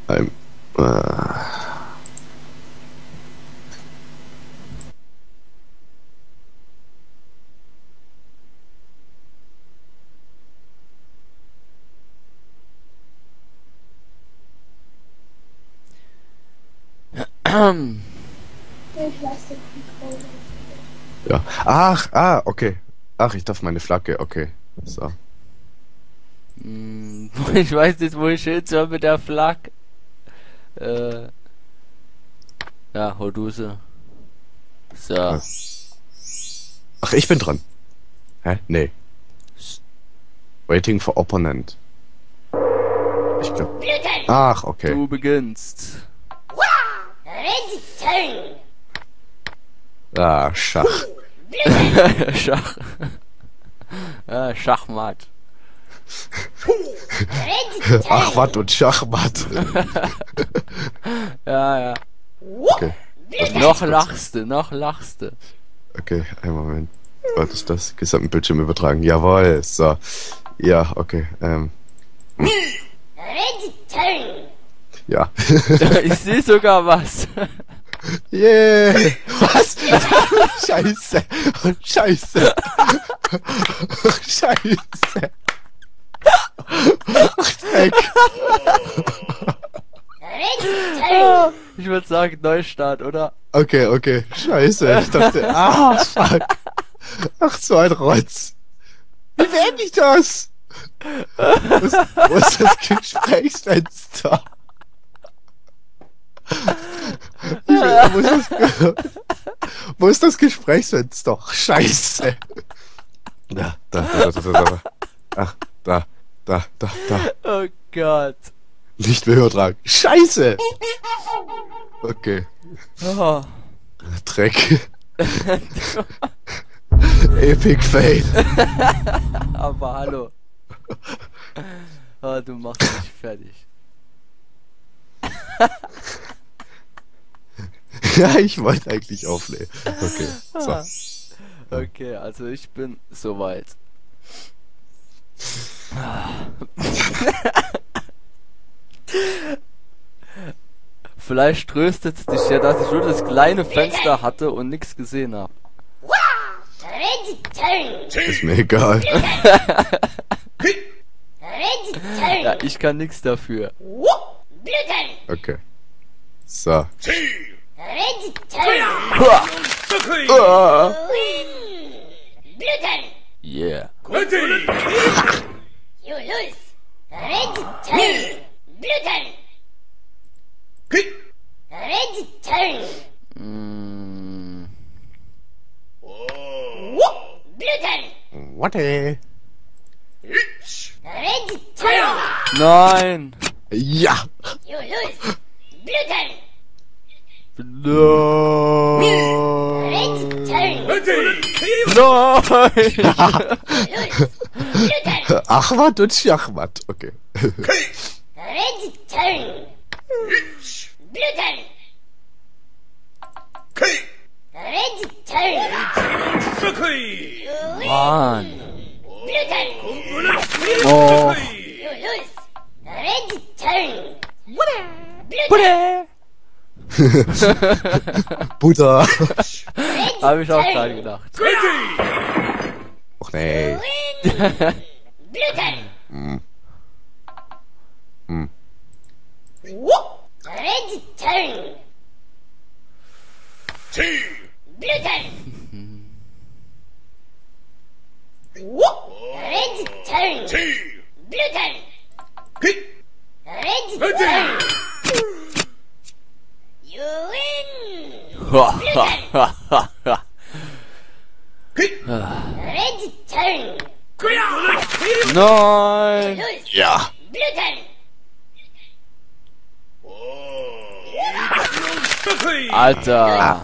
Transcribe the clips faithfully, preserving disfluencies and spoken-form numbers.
I'm, äh, ja. Ach, ah, okay. Ach, ich darf meine Flagge, okay. So. Hm, ich weiß nicht, wo ich hin soll mit der Flagge. Äh. Ja, hol du sie. So. Ach, ich bin dran. Hä? Nee. Waiting for opponent. Ich glaub. Ach, okay. Du beginnst. Ah, Schach. Schach. Ja, Schachmatt. Ach, wat und Schachmatt. Ja, ja. Okay. Noch lachst du, noch lachst du. Okay, einen Moment. Was ist das? Gesamten Bildschirm übertragen. Jawohl, so. Ja, okay. Ähm. Ja. Ich sehe sogar was. Yeah! Was? Scheiße! Scheiße! Scheiße! Ach, Dreck! Ich würde sagen Neustart, oder? Okay, okay. Scheiße. Ich dachte, ah, fuck. Ach, so ein Rotz. Wie werde ich das? Wo ist, wo ist das Gesprächsfenster? Ich, wo, ist das, wo ist das Gesprächsfenster? Scheiße. Da, da, da, da, da, da. Ach, da, da, da, da. Oh Gott. Nicht mehr übertragen. Scheiße! Okay. Oh. Dreck. Epic Fail. Aber hallo. Oh, du machst mich fertig. Ja, ich wollte eigentlich aufnehmen. Okay, so. Okay, also ich bin soweit. Vielleicht tröstet es dich ja, dass ich nur das kleine Fenster hatte und nichts gesehen habe. Ist mir egal. Ja, ich kann nichts dafür. Okay. So. Yeah. Mm. Warte. Nein. Ja. No. Nein. Achmat und Schachmat. Okay. Mann. Oh. Butter. Hab ich auch gerade gedacht. Och nee. Hm. Hm. Nein. Ja. Alter.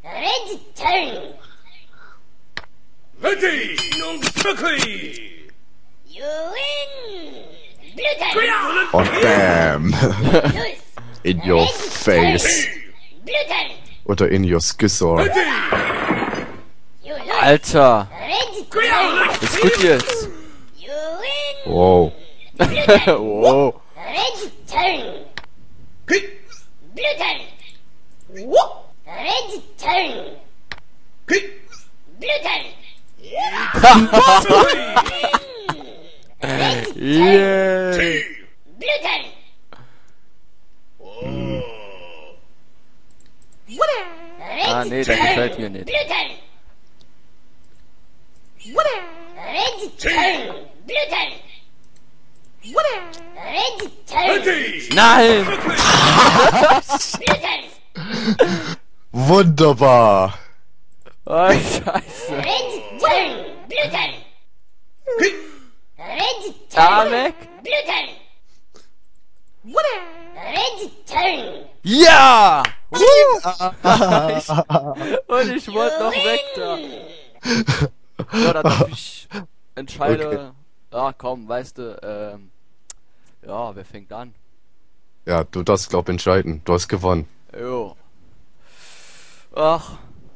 Oh damn. In your face. Oder in your skissor. Alter. Ist gut jetzt. Wow. Wow. Blue turn. Red turn. Blue turn. Yeah. Blue turn. Ah, nee, der gefällt mir nicht. Blue turn. Red turn. Blue turn. Red turn. Nein! Blue turn. Wunderbar. Oh, Scheiße. Red turn. Blue turn. Red Ah, turn. weg! Blue turn. Red turn. Ja! Ich, und ich wollte noch weg da. So, da darf ich entscheide. Okay. Ja, komm, weißt du, ähm, ja, wer fängt an? Ja, du darfst, glaub, entscheiden. Du hast gewonnen. Jo. Ach.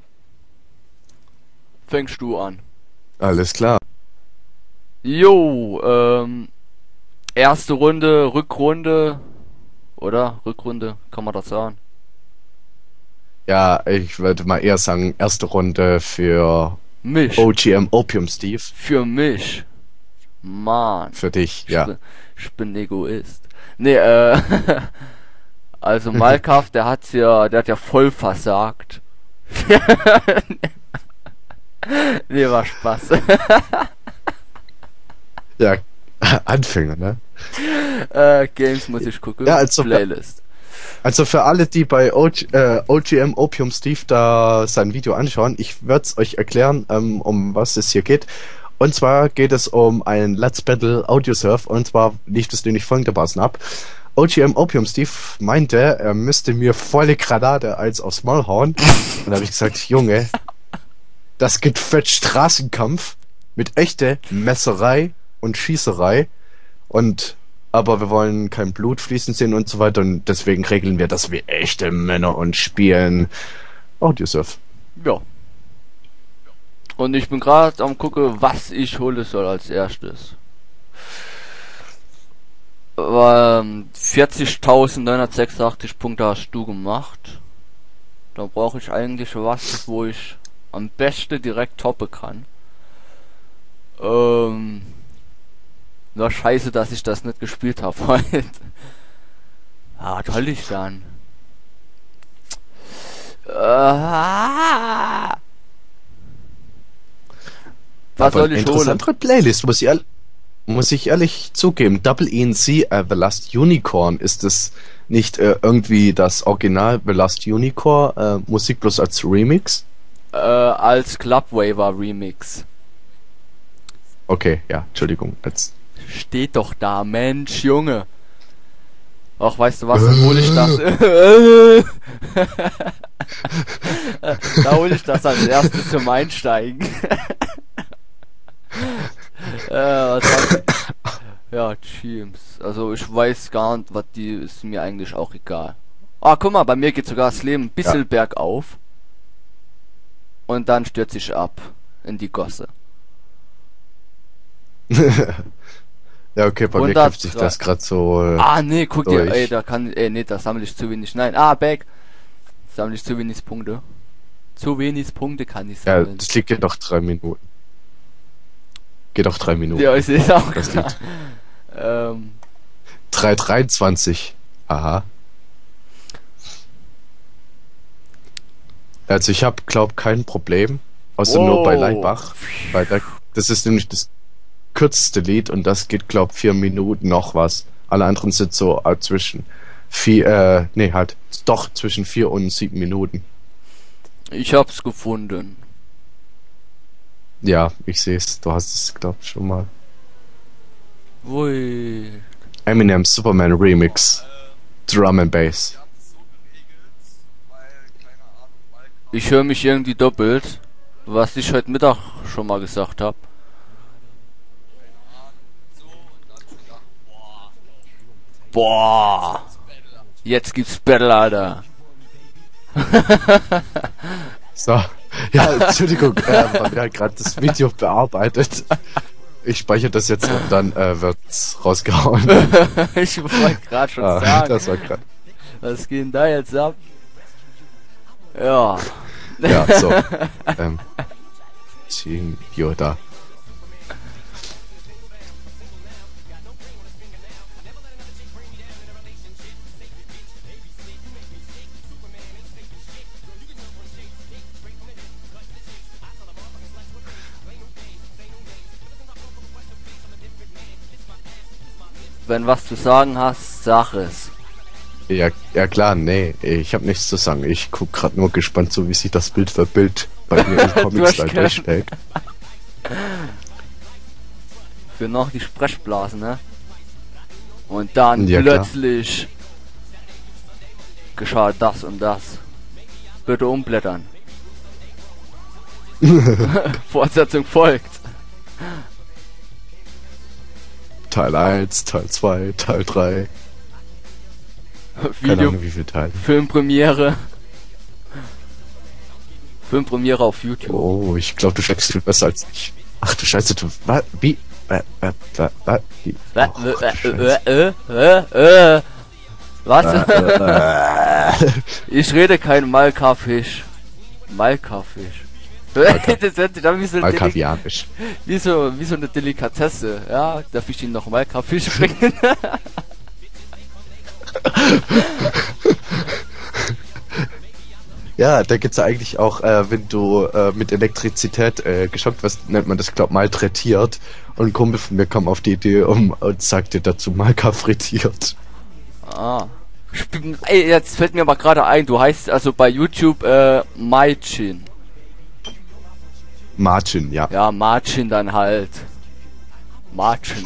Fängst du an. Alles klar. Jo, ähm, erste Runde, Rückrunde, oder? Rückrunde, kann man das sagen? Ja, ich würde mal eher sagen, erste Runde für Mich. O G M Opium Steve. Für mich. Mann. Für dich, Ich ja. bin, ich bin Egoist. Nee, äh, also Malkaff, der hat's ja, der hat ja voll versagt. Nee, war Spaß. Ja, Anfänger, ne? äh, Games muss ich gucken. Ja, also- Playlist. Also für alle, die bei O G, äh, O G M Opium Steve da sein Video anschauen, ich werde es euch erklären, ähm, um was es hier geht. Und zwar geht es um ein Let's Battle Audiosurf, und zwar lief es nämlich folgendermaßen ab. O G M Opium Steve meinte, er müsste mir volle Granate als aufs Maul hauen. Und da habe ich gesagt, Junge, das gibt fett Straßenkampf mit echter Messerei und Schießerei. Und aber wir wollen kein Blut fließen sehen und so weiter, und deswegen regeln wir das wie echte Männer und spielen Audiosurf. Ja. Und ich bin gerade am gucken, was ich holen soll als erstes. Ähm, vierzigtausendneunhundertsechsundachtzig Punkte hast du gemacht. Da brauche ich eigentlich was, wo ich am besten direkt toppen kann. Ähm, na scheiße, dass ich das nicht gespielt habe heute. Ah, was soll ich dann? Ah, was Aber soll ich holen? interessantere Playlist, muss ich, ehrlich, muss ich ehrlich zugeben. Double E N C äh, The Last Unicorn, ist es nicht äh, irgendwie das Original The Last Unicorn, äh, Musik bloß als Remix? Äh, als Clubwaver Remix. Okay, ja, Entschuldigung. Jetzt. Steht doch da, Mensch, Junge. Ach, weißt du was, dann hol ich das. Da hol ich das als erstes zum Einsteigen. äh, was hab ich? Ja, Teams. Also ich weiß gar nicht, was die, ist mir eigentlich auch egal. Ah, guck mal, bei mir geht sogar das Leben ein bisschen Ja. bergauf. Und dann stürzt ich ab in die Gosse. Ja, okay, bei mir hundert kämpft sich das gerade so. Äh, Ah, nee, guck dir, durch. ey, da kann, ey, nee, da sammle ich zu wenig. Nein, ah, back. Sammle ich zu wenig Punkte. Zu wenig Punkte kann ich ja, sammeln. das Lied geht doch drei Minuten. Geht doch drei Minuten. Ja, ich sehe es auch Das klar. Lied. Ähm, drei dreiundzwanzig. Aha. Also ich habe, glaub, kein Problem. Außer nur bei Wow. Leibach. Weil da, das ist nämlich das kürzeste Lied, und das geht, glaub, vier Minuten noch was. Alle anderen sind so äh, zwischen vier, äh, nee, halt, doch zwischen vier und sieben Minuten. ich hab's gefunden. Ja, ich seh's. Du hast es, glaub, schon mal. Ui. Eminem Superman Remix. Drum and Bass. Ich höre mich irgendwie doppelt, was ich heute Mittag schon mal gesagt habe. Boah. Jetzt gibt's Battle, Alter. So. Ja, Entschuldigung, äh, wir haben gerade das Video bearbeitet. Ich speichere das jetzt und dann äh, wird's rausgehauen. Ich wollte gerade schon Ah, sagen. das war grad. Was geht denn da jetzt ab? Ja. Ja, so. ähm. Team Yoda. Wenn was zu sagen hast, sag es. Ja, ja klar, nee, ich habe nichts zu sagen. Ich guck gerade nur gespannt, so wie sich das Bild für Bild bei mir im Comic-Style durchstellt. Für noch die Sprechblasen, ne? Und dann Ja, plötzlich geschah das und das. Bitte umblättern. Fortsetzung folgt. Teil eins, Teil zwei, Teil drei. Keine Video, Ahnung, wie viele Teile. Filmpremiere. Filmpremiere auf YouTube. Oh, ich glaube, du steckst viel besser als ich. Ach du Scheiße, du... Was? Wie? Äh, äh, äh, äh, wie? Äh, Och, äh, du äh, Scheiße. äh, äh, äh, äh. Was? Äh, äh. Ich rede kein Malkafisch. Malkafisch. Das hört sich an wie so, eine Mal Deli kaviarisch. wie, so, wie so eine Delikatesse. Ja, darf ich Ihnen noch Malkafisch bringen? Ja, da gibt's ja eigentlich auch, äh, wenn du äh, mit Elektrizität äh, geschockt wirst, nennt man das, glaub, malträtiert. Und ein Kumpel von mir kam auf die Idee um, und sagte dazu Malka frittiert. Ah. Sp- Ey, jetzt fällt mir aber gerade ein, du heißt also bei YouTube äh, Maichin. Margin, ja. Ja, Marcin dann halt. Marcin.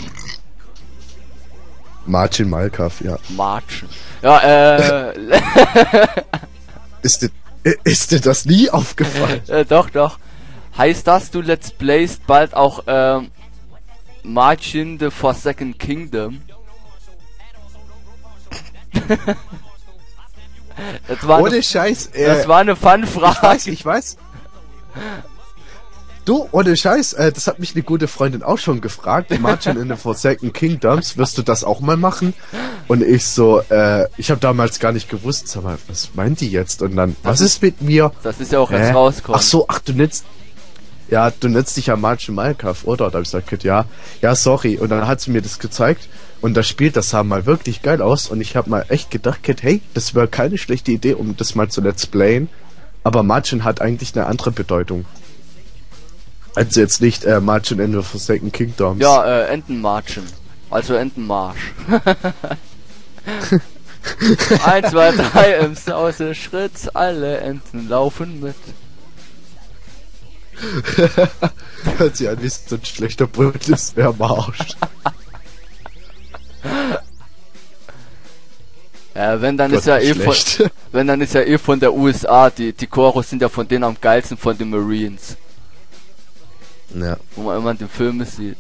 Margin Malkaff, ja. Marcin. Ja, äh, Ist dir, ist dir das nie aufgefallen? äh, doch, doch. Heißt das, du Let's Playst bald auch, ähm, Marcin the Forsaken Kingdom? das, war Ohne eine, Scheiß, äh, das war eine ich weiß, Fun-Frage. ich weiß. Du, ohne Scheiß, äh, das hat mich eine gute Freundin auch schon gefragt. Margin in the Forsaken Kingdoms, wirst du das auch mal machen? Und ich so, äh, ich habe damals gar nicht gewusst, sag mal, was meint die jetzt? Und dann, was ist mit mir? Das ist ja auch jetzt Hä? rauskommen. Ach so, ach, du nennst, ja, du nennst dich ja Margin Malkaff, oder? Da hab ich gesagt, ja, ja, sorry. Und dann hat sie mir das gezeigt und das Spiel, das sah mal wirklich geil aus und ich habe mal echt gedacht, Kid, hey, das wäre keine schlechte Idee, um das mal zu let's playen. Aber Margin hat eigentlich eine andere Bedeutung. Also jetzt nicht äh, Margin in the Forsaken Kingdoms. Ja, äh, Entenmarschen. Also Entenmarsch. Eins, zwei, drei im Sause Schritt, alle Enten laufen mit. Hört sich an wie so ein schlechter Bundeswehrmarsch. Ja, wenn dann Gott, ist ja eh von, schlecht. wenn dann ist ja eh von der U S A, die, die Choros sind ja von denen am geilsten von den Marines. Ja. Wo man immer die Filme sieht.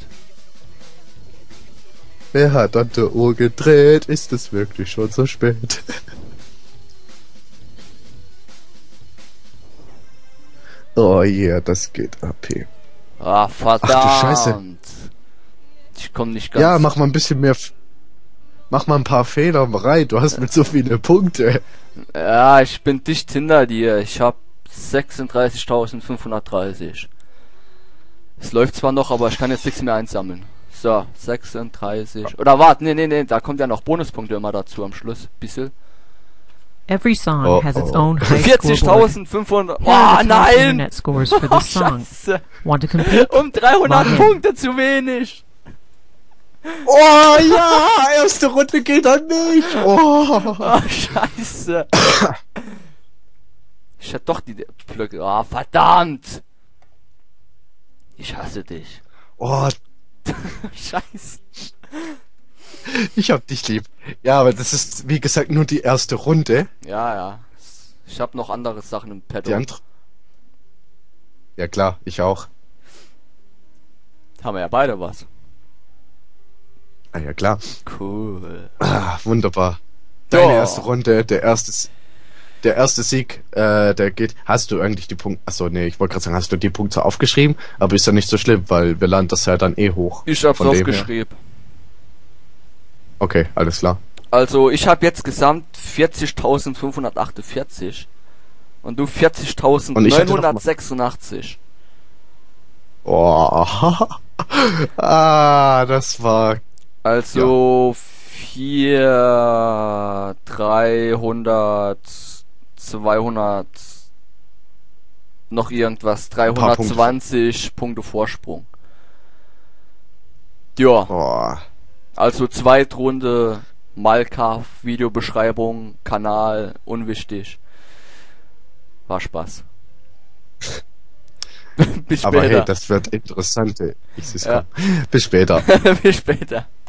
Wer hat an der Uhr gedreht? Ist es wirklich schon so spät? Oh yeah, das geht ab hier. Ah, verdammt. Ach du Scheiße. Ich komm nicht ganz. Ja, mach mal ein bisschen mehr... F mach mal ein paar Fehler rein, du hast mit so viele Punkte. Ja, ich bin dicht hinter dir. Ich hab sechsunddreißigtausendfünfhundertdreißig. Es läuft zwar noch, aber ich kann jetzt nichts mehr einsammeln. So, sechsunddreißig. Oder warte, nee, nee, nee, da kommt ja noch Bonuspunkte immer dazu am Schluss. Bisschen. Every song Oh, has its oh. own high scoreboard. vierzigtausendfünfhundert. Here are Oh the top nein! internet scores for Oh, this song. Scheiße. Want to compete? Um dreihundert Mann. Punkte zu wenig. Oh ja, erste Runde geht an mich. Oh. Oh, scheiße. Ich hätte doch die Blöcke. Ah, verdammt. Ich hasse dich. Oh, Scheiße. ich hab dich lieb. Ja, aber das ist, wie gesagt, nur die erste Runde. Ja, ja. Ich habe noch andere Sachen im Petto. Die andere... Ja klar, ich auch. Haben wir ja beide was. Ah ja klar. Cool. Ah, wunderbar. Deine Ja. erste Runde, der erste, S- der erste Sieg, äh, der geht. Hast du eigentlich die Punkte? Achso, nee, ich wollte gerade sagen, hast du die Punkte aufgeschrieben? Aber ist ja nicht so schlimm, weil wir laden das ja dann eh hoch. Ich hab's Von dem her. aufgeschrieben. Okay, alles klar. Also ich habe jetzt gesamt vierzigtausendfünfhundertachtundvierzig und du Und ich hatte noch mal- vierzigtausendneunhundertsechsundachtzig. Oh. Ah, das war. Also vier, dreihundert, zweihundert, noch irgendwas, paar Punkte. dreihundertzwanzig Punkte Vorsprung. Ja, Oh. also Zweitrunde, Malka, Videobeschreibung, Kanal, unwichtig. War Spaß. Bis Aber hey, später. das wird interessant. Ey. Ich seh's Ja. kommen. Bis später. Bis später.